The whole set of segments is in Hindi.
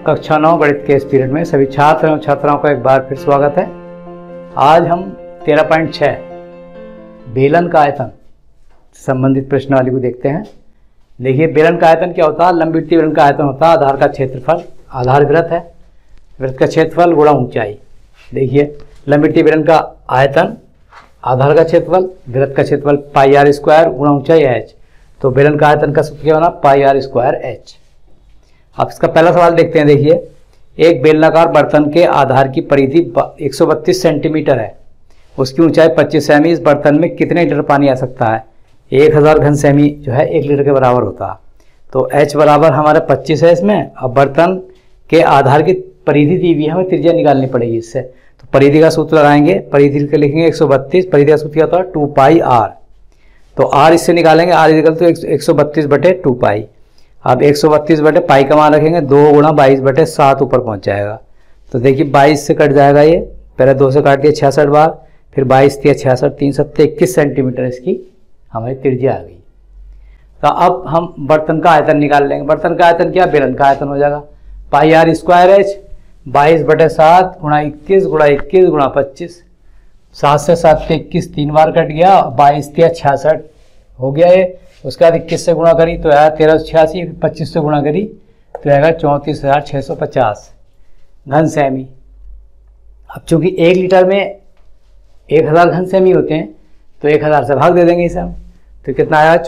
कक्षा 9 गणित के इस पीरियड में सभी छात्र एवं छात्राओं का एक बार फिर स्वागत है। आज हम 13.6 बेलन का आयतन संबंधित प्रश्नावली को देखते हैं। देखिए, बेलन का आयतन क्या होता है? लंबवृत्तीय बेलन का आयतन होता है आधार का क्षेत्रफल, आधार वृत्त है, वृत्त का क्षेत्रफल गुणा ऊंचाई। देखिए, लंबवृत्तीय बेलन का आयतन आधार का क्षेत्रफल, वृत्त का क्षेत्रफल पाई आर स्क्वायर गुणा ऊंचाई h। तो बेलन का आयतन का सूत्र क्या बना? Pi R square h। अब इसका पहला सवाल देखते हैं। देखिए, एक बेलनाकार बर्तन के आधार की परिधि 132 सेंटीमीटर है, उसकी ऊंचाई 25 सेमी। इस बर्तन में कितने लीटर पानी आ सकता है? 1000 घन सेमी जो है 1 लीटर के बराबर होता है। तो h बराबर हमारा 25 है इसमें। अब बर्तन के आधार की परिधि दी हुई है, हमें त्रिज्या निकालनी पड़ेगी इससे। तो परिधि का सूत्र लगाएंगे, परिधि के लिखेंगे 132, परिधि का सूत्र क्या होता है? 2 पाई r। तो r इससे निकालेंगे, r इक्वल टू 132/2 पाई। अब 132 पाई का मान रखेंगे, 2 गुणा 22/7 ऊपर पहुंच जाएगा। तो देखिए 22 से कट जाएगा, ये पहले 2 से काट दिया 66 बार, फिर 22 दिया 66, 3 7 21 सेंटीमीटर इसकी हमारी त्रिज्या आ गई। तो अब हम बर्तन का आयतन निकाल लेंगे। बर्तन का आयतन क्या? बेलन का आयतन हो जाएगा पाई आर स्क्वायर h 22/7 गुणा 21 गुणा 21 गुणा 25। 7 से 7 के 21 3 बार कट गया, 22 दिया 66 हो गया ये। उसके बाद 21 से गुणा करी तो आया 1386, 25 से गुणा करी तो आएगा 34,650 घन सेमी। अब चूंकि 1 लीटर में 1000 घन सेमी होते हैं तो 1000 से भाग दे देंगे इसे हम। तो कितना आया?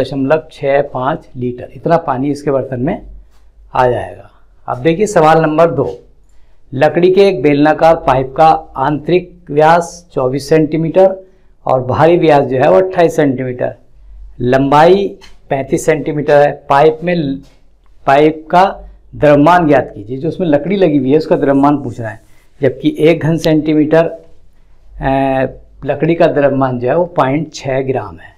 34.65 लीटर। इतना पानी इसके बर्तन में आ जाएगा। अब देखिए सवाल नंबर 2। लकड़ी के एक बेलनाकार पाइप का आंतरिक व्यास 24 सेंटीमीटर और बाहरी व्यास जो है वो 28 सेंटीमीटर, लंबाई 35 सेंटीमीटर है। पाइप का द्रव्यमान ज्ञात कीजिए। जो उसमें लकड़ी लगी हुई है उसका द्रव्यमान पूछना है, जबकि 1 घन सेंटीमीटर लकड़ी का द्रव्यमान जो है वो 0.6 ग्राम है,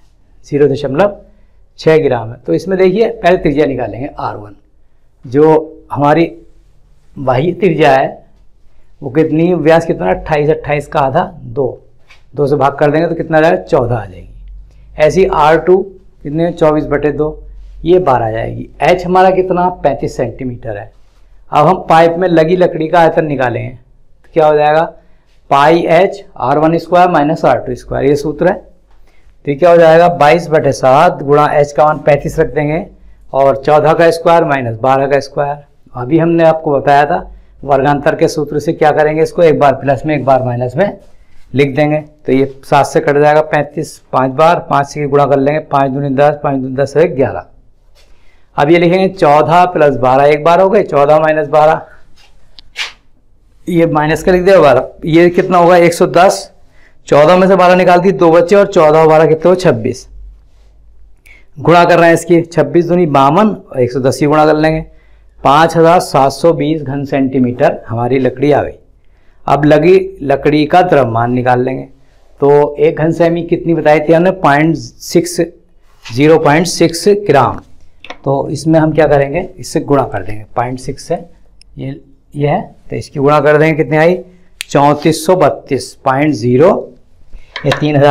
0.6 ग्राम है। तो इसमें देखिए पहले त्रिज्या निकालेंगे R1। जो हमारी बाह्य त्रिज्या है वो कितनी, व्यास कितना? 28 का आधा 2 से भाग कर देंगे तो कितना आ जाएगा? 14 आ जाएगी। ऐसी R2 कितने? 24/2, ये 12 आ जाएगी। h हमारा कितना? 35 सेंटीमीटर है। अब हम पाइप में लगी लकड़ी का आयतन निकालेंगे तो क्या हो जाएगा? Pi h R1 square minus R2 square, ये सूत्र है। तो क्या हो जाएगा? 22/7 गुणा h का मान 35 रख देंगे और 14 का स्क्वायर माइनस 12 का स्क्वायर। अभी हमने आपको बताया था वर्गांतर के सूत्र से क्या करेंगे, इसको एक बार प्लस में एक बार माइनस में लिख देंगे। तो ये 7 से कट जाएगा 35, 5 बार, 5 से गुणा कर लेंगे, 5 दूनी 10, 5 दूनी 10 है 11। अब ये लिखेंगे 14 + 12, एक बार हो गए, 14 - 12, ये माइनस का लिख दिया 12। ये कितना होगा? 110। 14 में से 12 निकाल दी, 2 बच्चे, और 14 और 12 कितने हो? 26। गुणा कर रहे हैं इसकी, 26 दूनी 52 और 110 ही गुणा कर लेंगे। 5720 घन सेंटीमीटर हमारी लकड़ी आ गई। अब लगी लकड़ी का द्रव्यमान निकाल लेंगे। तो 1 घन सेमी कितनी बताई थी हमने? 0.6 ग्राम। तो इसमें हम क्या करेंगे? इससे गुणा कर देंगे 0.6 से, ये है तो इसकी गुणा कर देंगे, कितनी आई? 3432.0, ये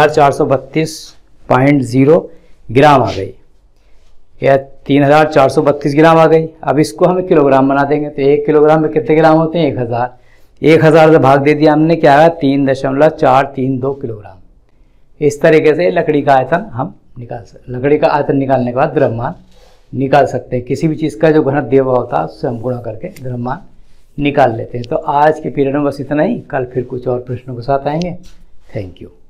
3432.0 ग्राम आ गई। यह 3432 ग्राम आ गई। अब इसको हमें किलोग्राम बना देंगे। तो 1 किलोग्राम में कितने ग्राम होते हैं? 1000। 1000 से भाग दे दिया हमने, क्या आया? 3.432 किलोग्राम। इस तरीके से लकड़ी का आयतन हम निकाल सकते। लकड़ी का आयतन निकालने के बाद द्रव्यमान निकाल सकते हैं। किसी भी चीज़ का जो घनत्व दिया हुआ होता है उससे हम गुणा करके द्रव्यमान निकाल लेते हैं। तो आज के पीरियड में बस इतना ही। कल फिर कुछ और प्रश्नों के साथ आएंगे। Thank you.